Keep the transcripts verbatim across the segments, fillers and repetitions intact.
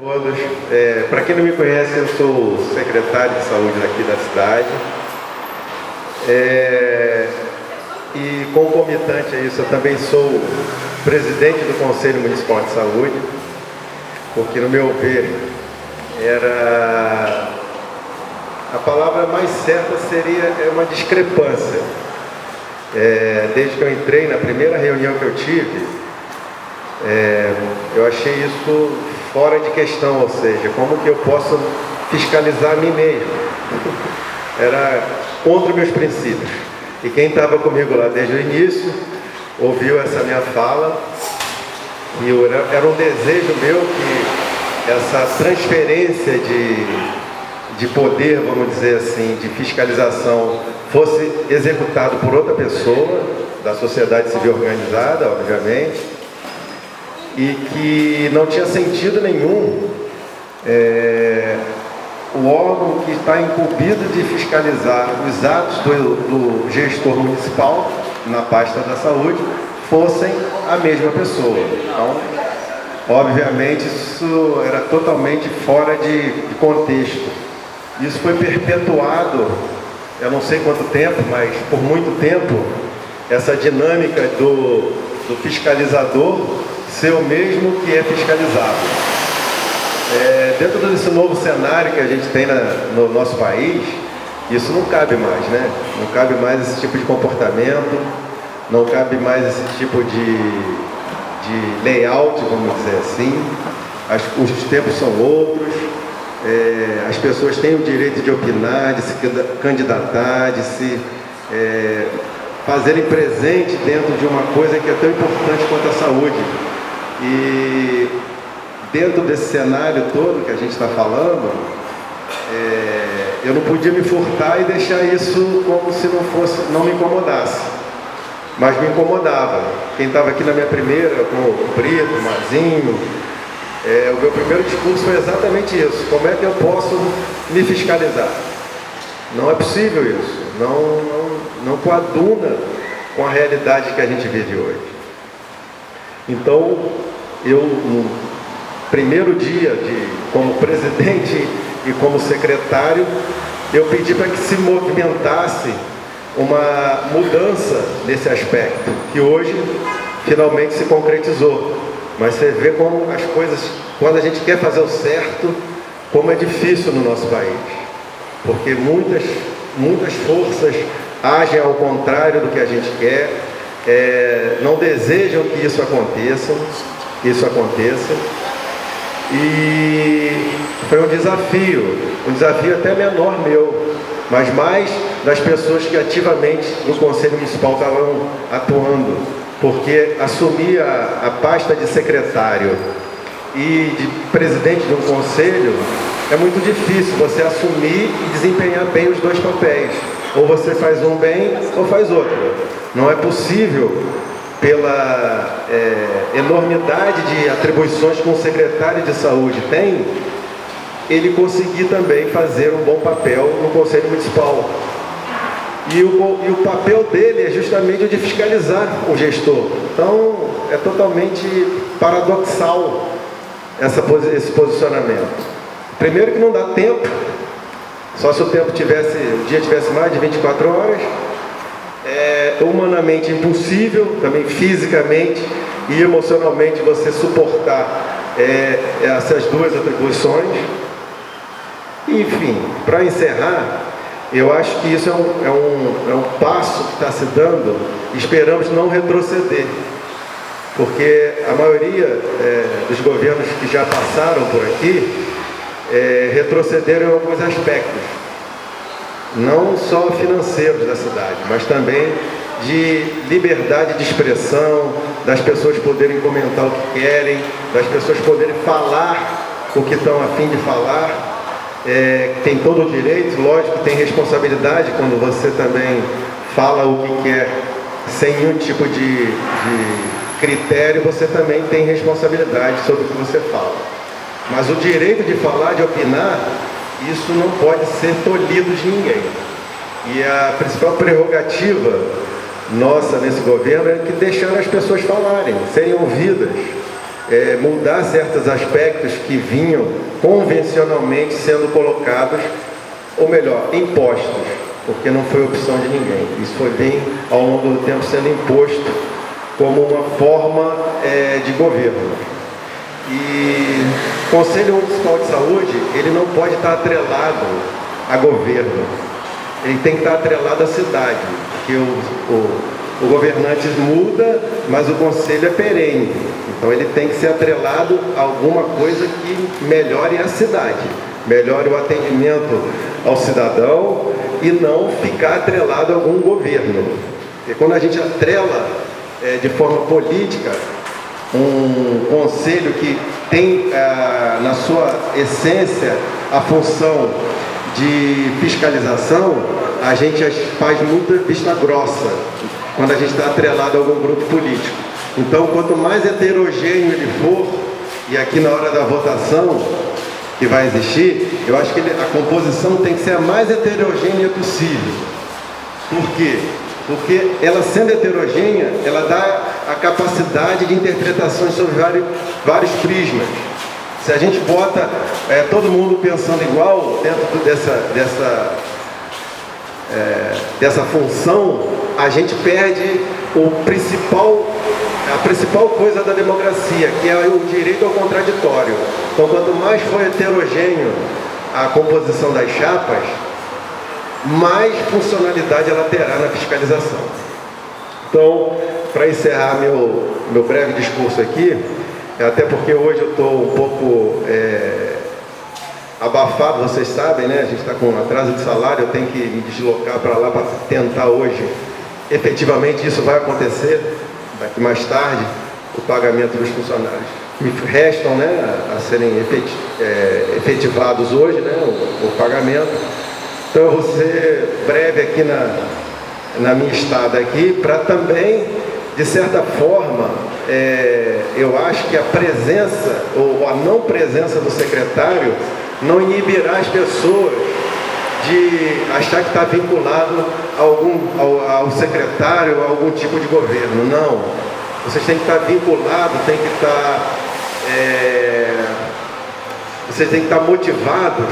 Todos. É, para quem não me conhece, eu sou secretário de saúde daqui da cidade. É, e concomitante a isso, eu também sou presidente do Conselho Municipal de Saúde, porque, no meu ver, era a palavra mais certa seria uma discrepância. É, desde que eu entrei, na primeira reunião que eu tive, é, eu achei isso fora de questão, ou seja, como que eu posso fiscalizar a mim mesmo? Era contra meus princípios. E quem estava comigo lá desde o início, ouviu essa minha fala, e era um desejo meu que essa transferência de, de poder, vamos dizer assim, de fiscalização, fosse executado por outra pessoa, da sociedade civil organizada, obviamente, e que não tinha sentido nenhum é, o órgão que está incumbido de fiscalizar os atos do, do gestor municipal na pasta da saúde fossem a mesma pessoa. Então, obviamente, isso era totalmente fora de, de contexto. Isso foi perpetuado, eu não sei quanto tempo, mas por muito tempo, essa dinâmica do, do fiscalizador ser o mesmo que é fiscalizado. É, dentro desse novo cenário que a gente tem na, no nosso país, isso não cabe mais, né? Não cabe mais esse tipo de comportamento, não cabe mais esse tipo de, de layout, vamos dizer assim. As, os tempos são outros, é, as pessoas têm o direito de opinar, de se candidatar, de se é, fazerem presente dentro de uma coisa que é tão importante quanto a saúde. E dentro desse cenário todo que a gente está falando, é, eu não podia me furtar e deixar isso como se não fosse, não me incomodasse. Mas me incomodava. Quem estava aqui na minha primeira, com o Brito, o Mazinho, é, o meu primeiro discurso foi exatamente isso. Como é que eu posso me fiscalizar? Não é possível isso. Não, não, não coaduna com a realidade que a gente vive hoje. Então, eu, no primeiro dia, de, como presidente e como secretário, eu pedi para que se movimentasse uma mudança nesse aspecto, que hoje finalmente se concretizou. Mas você vê como as coisas, quando a gente quer fazer o certo, como é difícil no nosso país. Porque muitas, muitas forças agem ao contrário do que a gente quer, é, não desejam que isso aconteça, que isso aconteça. E foi um desafio, um desafio até menor meu, mas mais das pessoas que ativamente no Conselho Municipal estavam atuando, porque assumir a, a pasta de secretário e de presidente de um conselho é muito difícil você assumir e desempenhar bem os dois papéis. Ou você faz um bem ou faz outro. Não é possível, pela é, enormidade de atribuições que um secretário de saúde tem, ele conseguir também fazer um bom papel no Conselho Municipal. E o, e o papel dele é justamente o de fiscalizar o gestor. Então, é totalmente paradoxal essa, esse posicionamento. Primeiro que não dá tempo, só se o tempo tivesse, o dia tivesse mais de vinte e quatro horas, é humanamente impossível, também fisicamente e emocionalmente você suportar é, essas duas atribuições. Enfim, para encerrar, eu acho que isso é um, é um, é um passo que está se dando, esperamos não retroceder, porque a maioria é, dos governos que já passaram por aqui é, retrocederam em alguns aspectos, não só financeiros da cidade, mas também de liberdade de expressão, das pessoas poderem comentar o que querem, das pessoas poderem falar o que estão a fim de falar. É, tem todo o direito, lógico que tem responsabilidade quando você também fala o que quer sem nenhum tipo de, de critério, você também tem responsabilidade sobre o que você fala. Mas o direito de falar, de opinar, isso não pode ser tolhido de ninguém. E a principal prerrogativa nossa nesse governo é que deixar as pessoas falarem, serem ouvidas. é, mudar certos aspectos que vinham convencionalmente sendo colocados, ou melhor, impostos, porque não foi opção de ninguém. Isso foi bem ao longo do tempo sendo imposto como uma forma é, de governo. E o Conselho Municipal de Saúde, ele não pode estar atrelado a governo, ele tem que estar atrelado à cidade, porque o, o, o governante muda, mas o conselho é perene, então ele tem que ser atrelado a alguma coisa que melhore a cidade, melhore o atendimento ao cidadão e não ficar atrelado a algum governo. Porque quando a gente atrela é, de forma política um conselho que tem ah, na sua essência a função de fiscalização, a gente faz muita vista grossa quando a gente está atrelado a algum grupo político. Então, quanto mais heterogêneo ele for, e aqui na hora da votação que vai existir, eu acho que ele, a composição tem que ser a mais heterogênea possível. Por quê? Porque ela sendo heterogênea, ela dá a capacidade de interpretações sobre vários, vários prismas. Se a gente bota é, todo mundo pensando igual dentro dessa, dessa, é, dessa função, a gente perde o principal, a principal coisa da democracia, que é o direito ao contraditório. Então, quanto mais for heterogêneo a composição das chapas, mais funcionalidade ela terá na fiscalização. Então, para encerrar meu, meu breve discurso aqui, até porque hoje eu estou um pouco é, abafado, vocês sabem, né? A gente está com um atraso de salário, eu tenho que me deslocar para lá para tentar hoje, efetivamente isso vai acontecer, daqui mais tarde, o pagamento dos funcionários. Me restam, né, a serem efet, é, efetivados hoje, né, o, o pagamento. Então eu vou ser breve aqui na, na minha estada aqui, para também, de certa forma, é, eu acho que a presença ou a não presença do secretário não inibirá as pessoas de achar que está vinculado a algum, ao, ao secretário, a algum tipo de governo. Não. Vocês têm que estar vinculados, têm que estar, é, vocês têm que estar motivados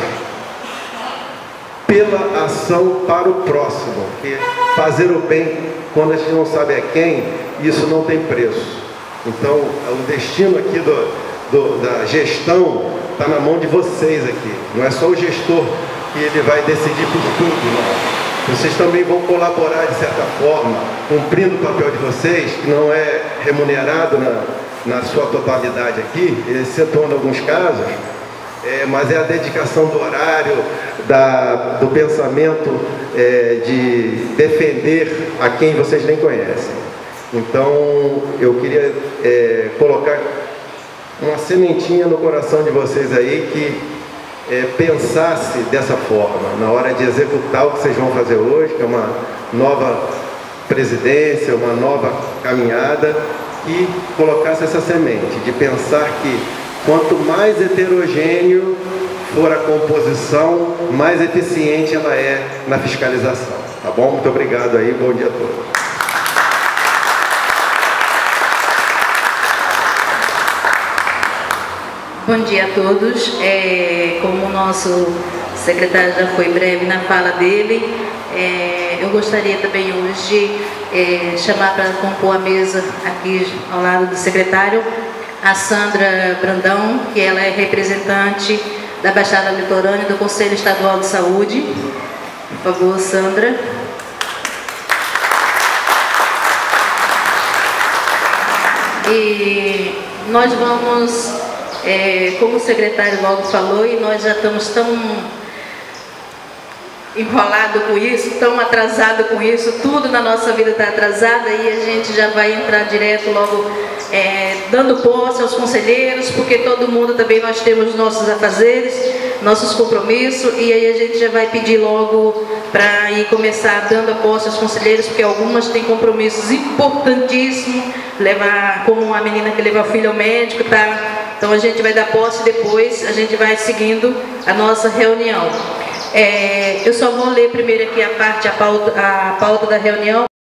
pela ação para o próximo, porque fazer o bem quando a gente não sabe a quem, isso não tem preço. Então, o destino aqui do, do, da gestão está na mão de vocês aqui. Não é só o gestor que ele vai decidir por tudo, não. Vocês também vão colaborar de certa forma, cumprindo o papel de vocês, que não é remunerado na, na sua totalidade aqui, excetuando alguns casos. É, mas é a dedicação do horário, da, do pensamento é, de defender a quem vocês nem conhecem. Então, eu queria é, colocar uma sementinha no coração de vocês aí que é, pensasse dessa forma, na hora de executar o que vocês vão fazer hoje, que é uma nova presidência, uma nova caminhada, e colocasse essa semente, de pensar que quanto mais heterogêneo for a composição, mais eficiente ela é na fiscalização. Tá bom? Muito obrigado aí, bom dia a todos. Bom dia a todos. É, como o nosso secretário já foi breve na fala dele, é, eu gostaria também hoje de é, chamar para compor a mesa aqui ao lado do secretário a Sandra Brandão, que ela é representante da Baixada Litorânea do Conselho Estadual de Saúde. Por favor, Sandra. E nós vamos, é, como o secretário logo falou, e nós já estamos tão enrolado com isso, tão atrasado com isso, tudo na nossa vida está atrasada, e a gente já vai entrar direto logo é, dando posse aos conselheiros, porque todo mundo também nós temos nossos afazeres, nossos compromissos, e aí a gente já vai pedir logo para ir começar dando a posse aos conselheiros, porque algumas têm compromissos importantíssimos, levar, como a menina que leva o filho ao médico, tá? Então a gente vai dar posse, depois a gente vai seguindo a nossa reunião. É, eu só vou ler primeiro aqui a parte, a pauta, a pauta da reunião.